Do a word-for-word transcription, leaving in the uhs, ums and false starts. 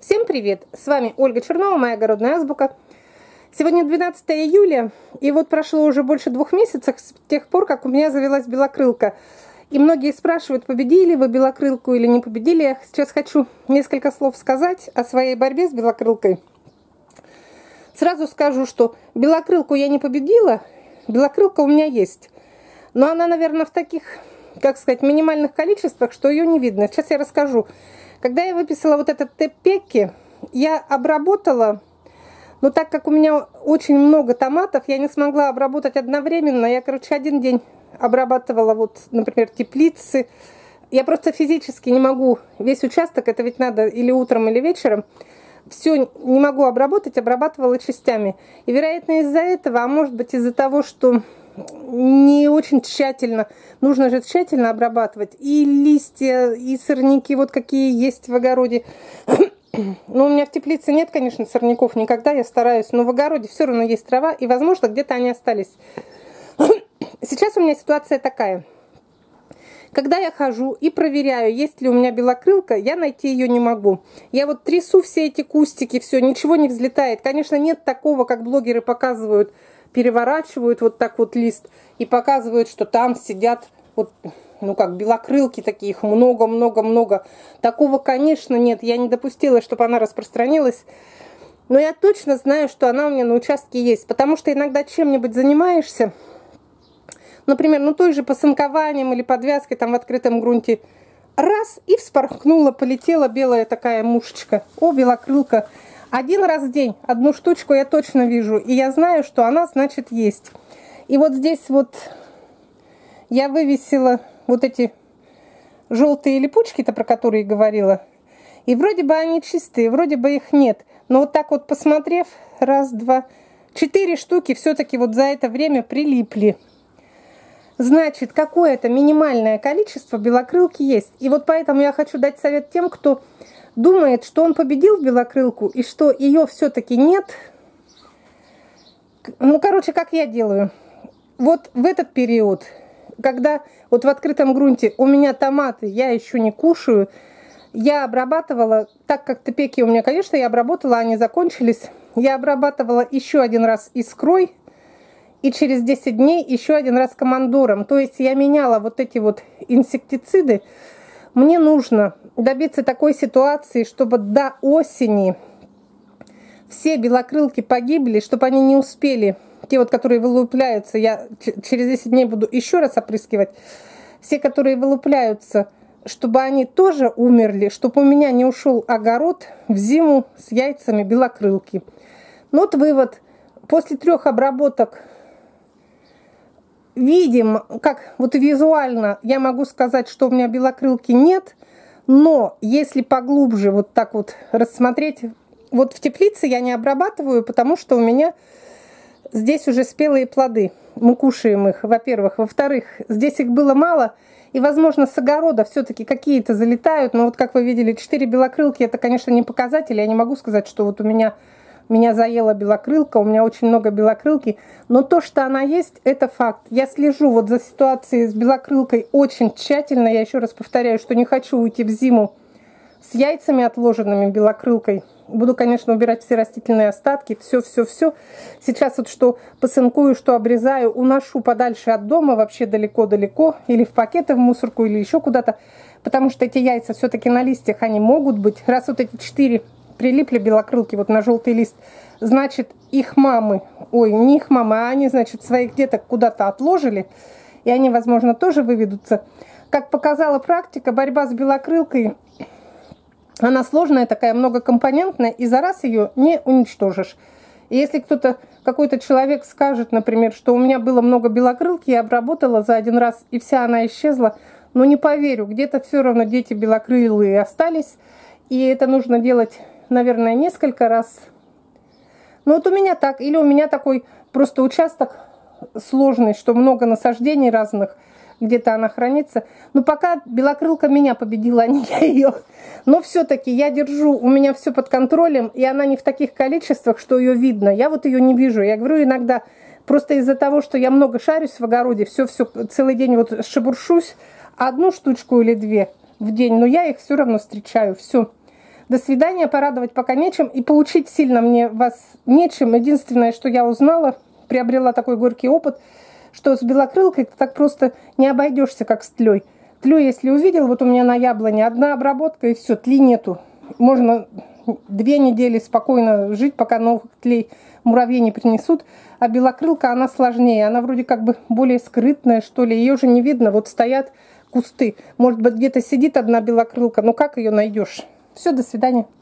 Всем привет! С вами Ольга Чернова, моя огородная азбука. Сегодня двенадцатое июля, и вот прошло уже больше двух месяцев с тех пор, как у меня завелась белокрылка. И многие спрашивают, победили вы белокрылку или не победили. Я сейчас хочу несколько слов сказать о своей борьбе с белокрылкой. Сразу скажу, что белокрылку я не победила, белокрылка у меня есть. Но она, наверное, в таких, как сказать, минимальных количествах, что ее не видно. Сейчас я расскажу. Когда я выписала вот этот теппеки, я обработала, но так как у меня очень много томатов, я не смогла обработать одновременно. Я, короче, один день обрабатывала, вот, например, теплицы. Я просто физически не могу весь участок, это ведь надо или утром, или вечером, все не могу обработать, обрабатывала частями. И, вероятно, из-за этого, а может быть, из-за того, что не очень тщательно, нужно же тщательно обрабатывать и листья, и сорняки, вот какие есть в огороде. Но у меня в теплице нет, конечно, сорняков никогда, я стараюсь, но в огороде все равно есть трава, и, возможно, где-то они остались. Сейчас у меня ситуация такая. Когда я хожу и проверяю, есть ли у меня белокрылка, я найти ее не могу. Я вот трясу все эти кустики, все, ничего не взлетает. Конечно, нет такого, как блогеры показывают, переворачивают вот так вот лист и показывают, что там сидят вот, ну как, белокрылки такие, их много-много-много. Такого, конечно, нет. Я не допустила, чтобы она распространилась. Но я точно знаю, что она у меня на участке есть. Потому что иногда чем-нибудь занимаешься, например, ну той же посынкованием или подвязкой там в открытом грунте, раз и вспорхнула, полетела белая такая мушечка. О, белокрылка. Один раз в день, одну штучку я точно вижу, и я знаю, что она, значит, есть. И вот здесь вот я вывесила вот эти желтые липучки-то, про которые говорила, и вроде бы они чистые, вроде бы их нет. Но вот так вот посмотрев, раз, два, четыре штуки все-таки вот за это время прилипли. Значит, какое-то минимальное количество белокрылки есть. И вот поэтому я хочу дать совет тем, кто думает, что он победил белокрылку и что ее все-таки нет. Ну, короче, как я делаю. Вот в этот период, когда вот в открытом грунте у меня томаты, я еще не кушаю, я обрабатывала, так как теппеки у меня, конечно, я обработала, они закончились. Я обрабатывала еще один раз искрой и через десять дней еще один раз командором. То есть я меняла вот эти вот инсектициды. Мне нужно добиться такой ситуации, чтобы до осени все белокрылки погибли, чтобы они не успели, те вот, которые вылупляются, я через десять дней буду еще раз опрыскивать, все, которые вылупляются, чтобы они тоже умерли, чтобы у меня не ушел огород в зиму с яйцами белокрылки. Ну вот вывод. После трех обработок видим, как вот визуально я могу сказать, что у меня белокрылки нет, но если поглубже вот так вот рассмотреть, вот в теплице я не обрабатываю, потому что у меня здесь уже спелые плоды, мы кушаем их, во-первых. Во-вторых, здесь их было мало, и, возможно, с огорода все-таки какие-то залетают, но вот как вы видели, четыре белокрылки, это, конечно, не показатель, я не могу сказать, что вот у меня... Меня заела белокрылка, у меня очень много белокрылки, но то, что она есть, это факт. Я слежу вот за ситуацией с белокрылкой очень тщательно. Я еще раз повторяю, что не хочу уйти в зиму с яйцами отложенными белокрылкой. Буду, конечно, убирать все растительные остатки, все-все-все. Сейчас вот что посынкую, что обрезаю, уношу подальше от дома, вообще далеко-далеко, или в пакеты в мусорку, или еще куда-то, потому что эти яйца все-таки на листьях, они могут быть. Раз вот эти четыре прилипли белокрылки вот на желтый лист, значит, их мамы, ой, не их мамы, а они, значит, своих деток куда-то отложили, и они, возможно, тоже выведутся. Как показала практика, борьба с белокрылкой, она сложная такая, многокомпонентная, и за раз ее не уничтожишь. И если кто-то, какой-то человек скажет, например, что у меня было много белокрылки, я обработала за один раз, и вся она исчезла, но не поверю, где-то все равно дети белокрылые остались, и это нужно делать, наверное, несколько раз. Ну вот у меня так, или у меня такой просто участок сложный, что много насаждений разных, где-то она хранится. Но пока белокрылка меня победила, а не я ее. Но все-таки я держу, у меня все под контролем, и она не в таких количествах, что ее видно. Я вот ее не вижу. Я говорю иногда, просто из-за того, что я много шарюсь в огороде, все-все, целый день вот шебуршусь, одну штучку или две в день, но я их все равно встречаю, все. До свидания, порадовать пока нечем. И получить сильно мне вас нечем. Единственное, что я узнала, приобрела такой горький опыт, что с белокрылкой ты так просто не обойдешься, как с тлей. Тлю, если увидел, вот у меня на яблоне одна обработка, и все, тли нету. Можно две недели спокойно жить, пока новых тлей муравьи не принесут. А белокрылка, она сложнее. Она вроде как бы более скрытная, что ли. Ее же не видно. Вот стоят кусты. Может быть, где-то сидит одна белокрылка. Ну как ее найдешь? Все, до свидания.